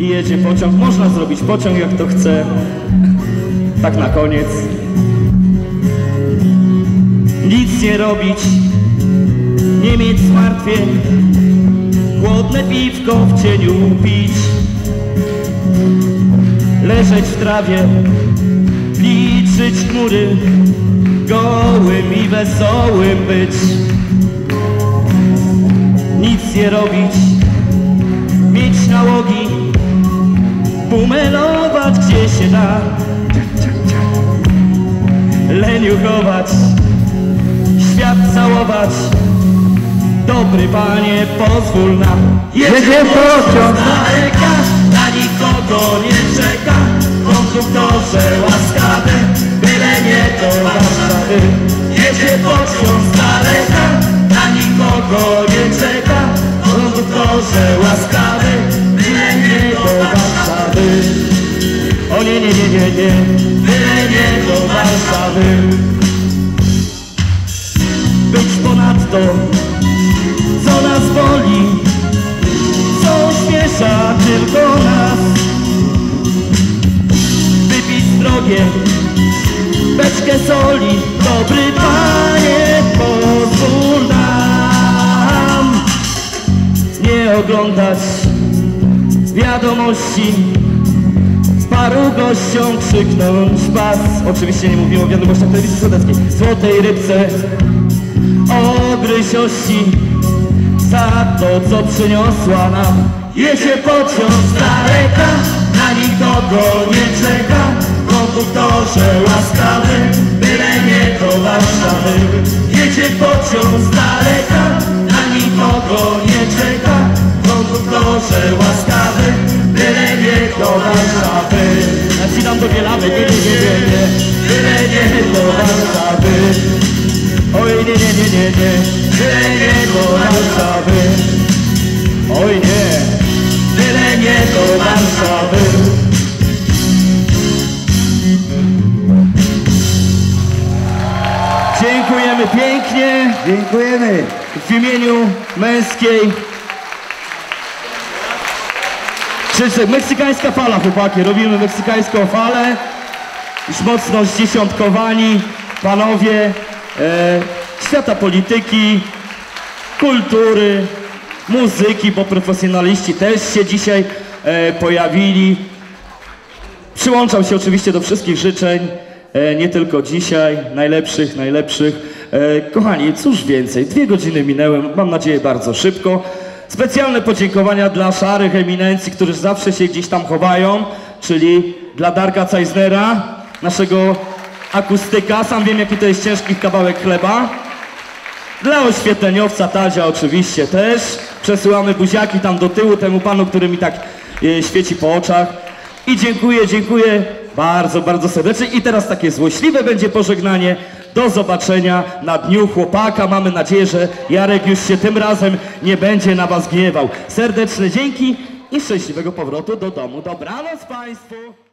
i jedzie pociąg. Można zrobić pociąg jak to chce. Tak na koniec. Nic nie robić, nie mieć zmartwień, chłodne piwko w cieniu pić, leżeć w trawie, liczyć chmury, gołym i wesołym być. Nic nie robić, mieć nałogi, bumelować gdzie się da, leniuchować, świat całować. Dobry panie, pozwól nam. Jedzie pociąg z daleka, na nikogo nie czeka. Konduktorze łaskawy, byle nie do Warszawy. Jedzie pociąg z daleka, na nikogo nie czeka. Konduktorze łaskawy, byle nie do Warszawy. O nie, nie, nie, nie, nie, byle nie do Warszawy. Być ponadto, co nas boli, co śmiesza tylko nas. Wypić drogie, beczkę soli, dobry panie, pozwól nam nie oglądać wiadomości, paru gościom krzyknąć pas. Oczywiście nie mówimy o wiadomościach telewizji słodeckiej. Złotej rybce ogryziości za to, co przyniosła nam. Jedzie pociąg z daleka, na nikogo nie czeka. Konduktorze łaskawy, byle nie do Warszawy. Jedzie pociąg z daleka, na nikogo nie czeka. Konduktorze łaskawy, byle nie do Warszawy. Ja ci dam do Bielawy, nie, nie, nie, nie, nie, byle nie do Warszawy. Oj nie, nie, nie, nie, nie, byle nie do Warszawy. Oj nie, byle nie do Warszawy. Dziękujemy pięknie. Dziękujemy. W imieniu męskiej. Meksykańska fala, chłopaki, robimy meksykańską falę. Już mocno zdziesiątkowani panowie świata polityki, kultury, muzyki, bo profesjonaliści też się dzisiaj pojawili. Przyłączam się oczywiście do wszystkich życzeń, nie tylko dzisiaj, najlepszych. Kochani, cóż więcej, 2 godziny minęły, mam nadzieję bardzo szybko. Specjalne podziękowania dla szarych eminencji, którzy zawsze się gdzieś tam chowają, czyli dla Darka Cajznera, naszego akustyka, sam wiem jaki to jest ciężki kawałek chleba. Dla oświetleniowca Tadzia oczywiście też. Przesyłamy buziaki tam do tyłu temu panu, który mi tak świeci po oczach. I dziękuję bardzo, bardzo serdecznie. I teraz takie złośliwe będzie pożegnanie. Do zobaczenia na Dniu Chłopaka. Mamy nadzieję, że Jarek już się tym razem nie będzie na was gniewał. Serdeczne dzięki i szczęśliwego powrotu do domu. Dobranoc państwu!